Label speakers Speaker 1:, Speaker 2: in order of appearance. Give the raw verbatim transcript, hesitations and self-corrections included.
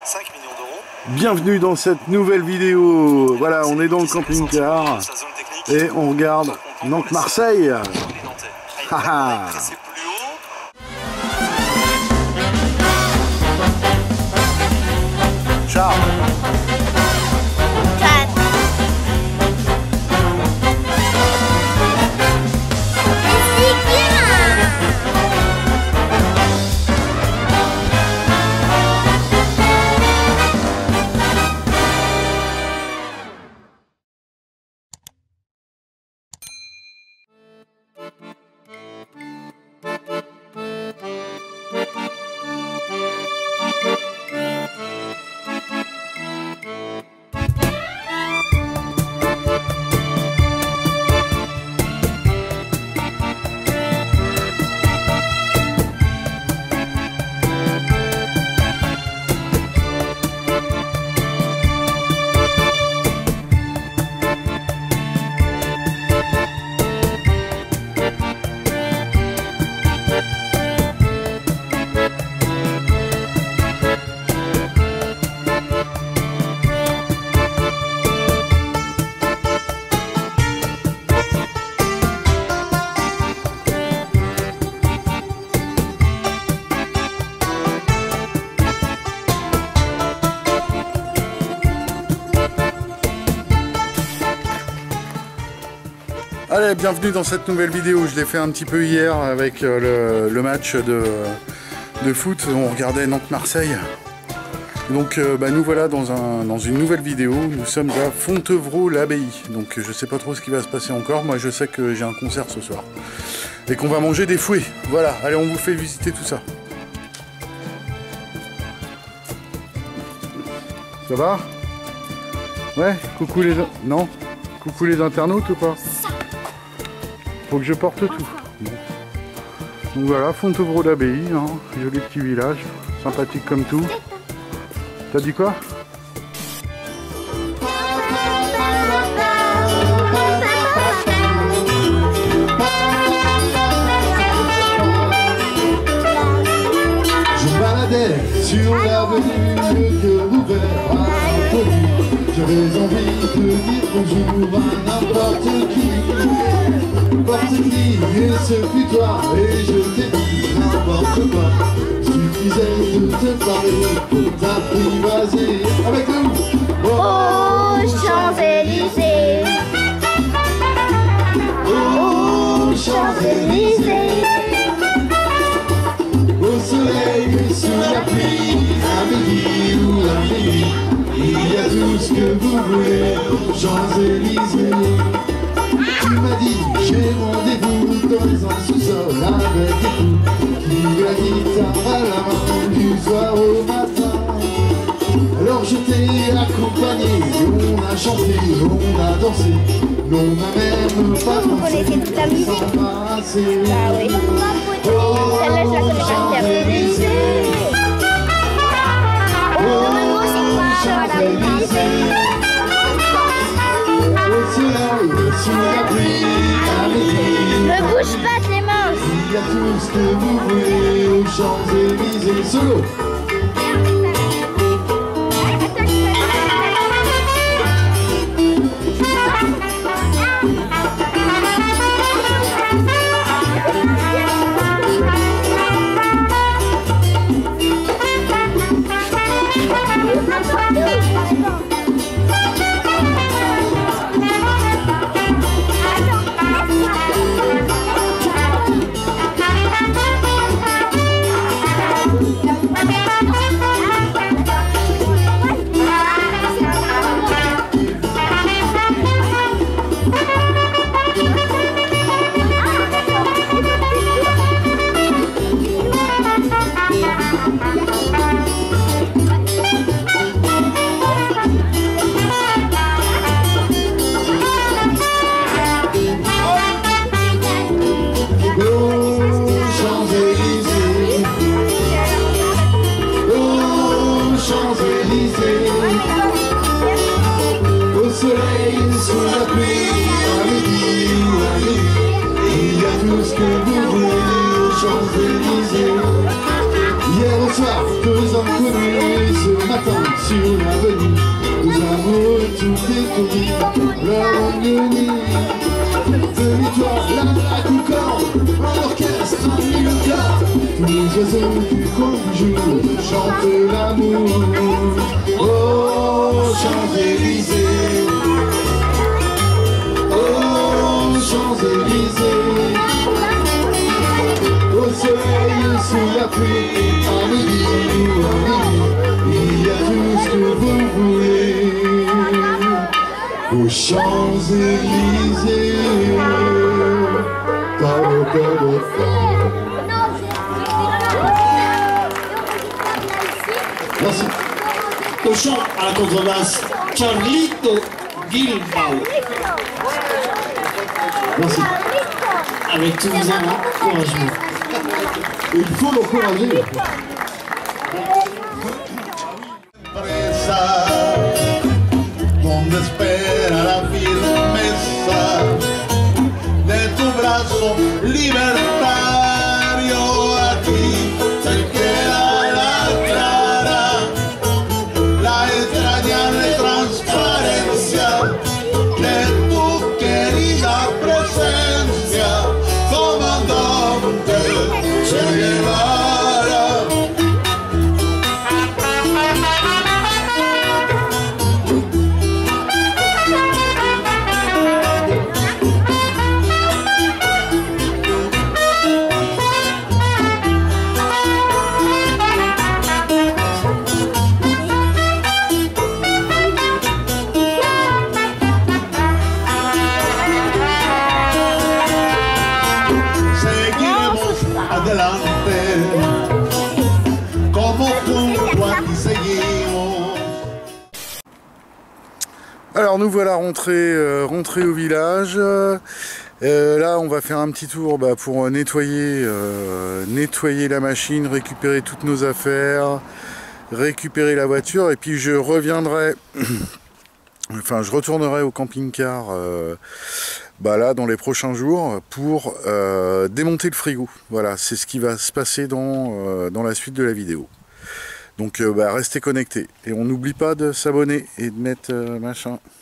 Speaker 1: cinq millions d'euros.
Speaker 2: Bienvenue dans cette nouvelle vidéo. Voilà, on est dans le camping-car et on regarde Nantes-Marseille. Haha. Ciao. Allez, bienvenue dans cette nouvelle vidéo. Je l'ai fait un petit peu hier avec le, le match de, de foot. On regardait Nantes-Marseille. Donc euh, bah, nous voilà dans, un, dans une nouvelle vidéo. Nous sommes à Fontevraud-l'Abbaye. Donc je sais pas trop ce qui va se passer encore. Moi je sais que j'ai un concert ce soir. Et qu'on va manger des fouets. Voilà, allez, on vous fait visiter tout ça. Ça va? Ouais, coucou les... Non? Coucou les internautes ou pas? Faut que je porte tout. Bon. Donc voilà, Fontevraud-l'Abbaye, hein, joli petit village, sympathique comme tout. T'as dit quoi?
Speaker 3: Je me baladais sur l'avenue, le cœur ouvert à l'inconnu. J'avais envie de dire bonjour à n'importe qui. N'importe qui, et ce fut toi, et je t'ai dit n'importe quoi. Suffisait de te parler pour t'apprivoiser. Avec nous,
Speaker 4: oh, Champs-Élysées.
Speaker 3: Oh, Champs-Élysées. Au soleil, sous la pluie, à midi ou à minuit, il y a tout ce que vous voulez aux Champs-Élysées. Tu m'as dit, j'ai rendez-vous dans les ans sous-sol avec des fous qui la guitare à la main du soir au matin. Alors je t'ai accompagné, on a chanté, on a dansé, on n'a même pas
Speaker 4: Vous connaissez toute la musique? Ah oui.
Speaker 3: Oh,
Speaker 4: celle-là je la connais par cœur.
Speaker 3: oh, Champs-Élysées. Au soleil, sous la pluie, à midi.
Speaker 4: Ne bouge pas Clémence.
Speaker 3: Il y a tout ce que vous voulez aux Champs-Élysées. Solo. Champs-Élysées. Hier au soir, deux hommes connus, ce matin sur l'avenue, deux amoureux tout étourdis, leur nuit. Venez toi, la blague du corps, un orchestre, un milliard. Tous les oiseaux du coin du jour chantent l'amour. Oh, Champs-Élysées, oh, Champs-Élysées, au soleil, sous la pluie, à midi ou à minuit, il y a tout ce que vous voulez. Aux Champs-Élysées.
Speaker 1: Merci. Au chant à la contrebasse, Carlito Gilbao. Merci. Avec tout vos encouragements.
Speaker 3: Il faut l'encourager.
Speaker 5: Donde espera la firmeza de tu brazo libertario, aquí se queda la clara, la extrañable transparencia de tu querida presencia, comandante Che Guevara. Adelante, como junto a ti seguimos.
Speaker 2: Alors nous voilà rentrés, euh, rentrés au village. Euh, là on va faire un petit tour bah, pour nettoyer, euh, nettoyer la machine, récupérer toutes nos affaires, récupérer la voiture et puis je reviendrai, enfin je retournerai au camping-car euh, bah là dans les prochains jours pour euh, démonter le frigo. Voilà, c'est ce qui va se passer dans, euh, dans la suite de la vidéo. Donc euh, bah, restez connectés et on n'oublie pas de s'abonner et de mettre euh, machin.